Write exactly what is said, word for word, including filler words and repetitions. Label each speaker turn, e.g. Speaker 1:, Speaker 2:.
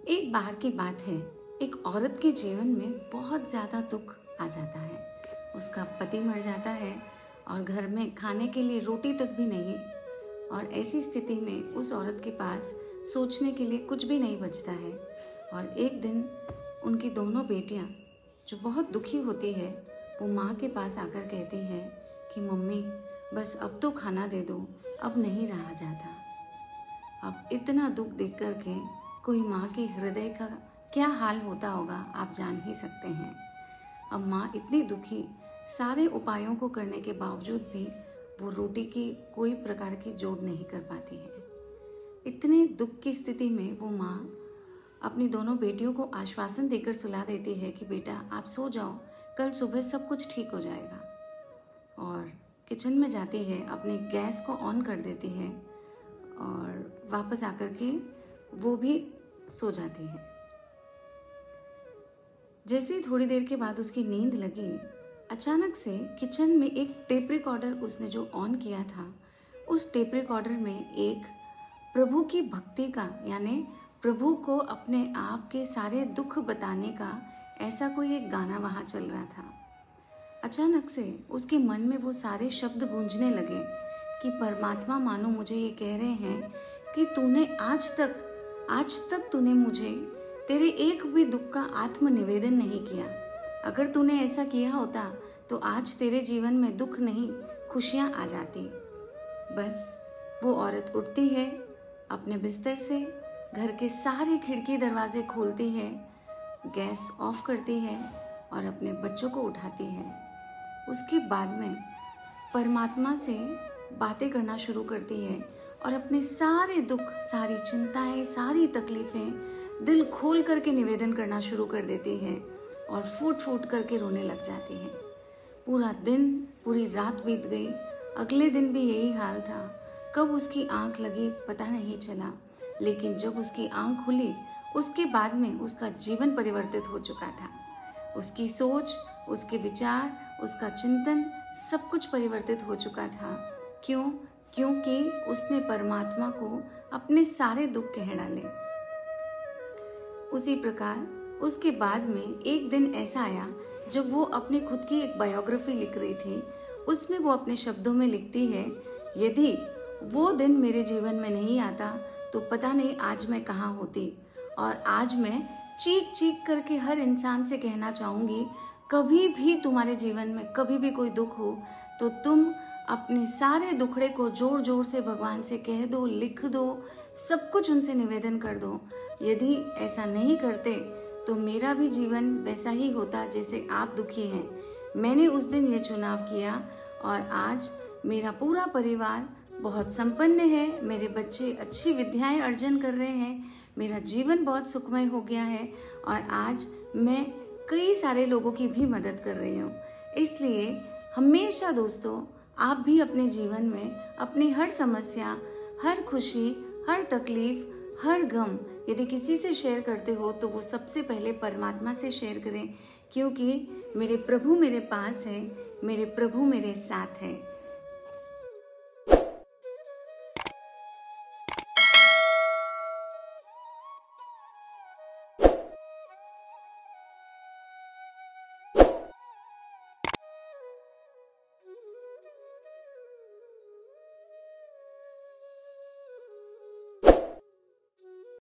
Speaker 1: एक बार की बात है, एक औरत के जीवन में बहुत ज़्यादा दुख आ जाता है। उसका पति मर जाता है और घर में खाने के लिए रोटी तक भी नहीं। और ऐसी स्थिति में उस औरत के पास सोचने के लिए कुछ भी नहीं बचता है। और एक दिन उनकी दोनों बेटियां, जो बहुत दुखी होती है, वो माँ के पास आकर कहती है कि मम्मी बस अब तो खाना दे दो, अब नहीं रहा जाता। अब इतना दुख देख कर के कोई माँ के हृदय का क्या हाल होता होगा आप जान ही सकते हैं। अब माँ इतनी दुखी, सारे उपायों को करने के बावजूद भी वो रोटी की कोई प्रकार की जोड़ नहीं कर पाती है। इतने दुख की स्थिति में वो माँ अपनी दोनों बेटियों को आश्वासन देकर सुला देती है कि बेटा आप सो जाओ, कल सुबह सब कुछ ठीक हो जाएगा। और किचन में जाती है, अपने गैस को ऑन कर देती है और वापस आकर के वो भी सो जाती है। जैसे ही थोड़ी देर के बाद उसकी नींद लगी, अचानक से किचन में एक टेप रिकॉर्डर उसने जो ऑन किया था, उस टेप रिकॉर्डर में एक प्रभु की भक्ति का, यानी प्रभु को अपने आप के सारे दुख बताने का ऐसा कोई एक गाना वहाँ चल रहा था। अचानक से उसके मन में वो सारे शब्द गूंजने लगे कि परमात्मा मानो मुझे ये कह रहे हैं कि तूने आज तक आज तक तूने मुझे तेरे एक भी दुख का आत्म निवेदन नहीं किया। अगर तूने ऐसा किया होता तो आज तेरे जीवन में दुख नहीं, खुशियाँ आ जाती। बस वो औरत उठती है, अपने बिस्तर से घर के सारे खिड़की दरवाजे खोलती है, गैस ऑफ करती है और अपने बच्चों को उठाती है। उसके बाद में परमात्मा से बातें करना शुरू करती है और अपने सारे दुख, सारी चिंताएं, सारी तकलीफ़ें दिल खोल करके निवेदन करना शुरू कर देती है और फूट फूट करके रोने लग जाती है। पूरा दिन, पूरी रात बीत गई। अगले दिन भी यही हाल था। कब उसकी आंख लगी पता नहीं चला, लेकिन जब उसकी आंख खुली उसके बाद में उसका जीवन परिवर्तित हो चुका था। उसकी सोच, उसके विचार, उसका चिंतन सब कुछ परिवर्तित हो चुका था। क्यों? क्योंकि उसने परमात्मा को अपने सारे दुख कह डाले। उसी प्रकार उसके बाद में एक दिन ऐसा आया जब वो अपनी खुद की एक बायोग्राफी लिख रही थी। उसमें वो अपने शब्दों में लिखती है, यदि वो दिन मेरे जीवन में नहीं आता तो पता नहीं आज मैं कहाँ होती। और आज मैं चीख चीख करके हर इंसान से कहना चाहूँगी, कभी भी तुम्हारे जीवन में कभी भी कोई दुख हो तो तुम अपने सारे दुखड़े को जोर जोर से भगवान से कह दो, लिख दो, सब कुछ उनसे निवेदन कर दो। यदि ऐसा नहीं करते तो मेरा भी जीवन वैसा ही होता जैसे आप दुखी हैं। मैंने उस दिन ये चुनाव किया और आज मेरा पूरा परिवार बहुत संपन्न है, मेरे बच्चे अच्छी विद्याएं अर्जन कर रहे हैं, मेरा जीवन बहुत सुखमय हो गया है और आज मैं कई सारे लोगों की भी मदद कर रही हूँ। इसलिए हमेशा दोस्तों, आप भी अपने जीवन में अपनी हर समस्या, हर खुशी, हर तकलीफ, हर गम यदि किसी से शेयर करते हो तो वो सबसे पहले परमात्मा से शेयर करें, क्योंकि मेरे प्रभु मेरे पास है, मेरे प्रभु मेरे साथ है।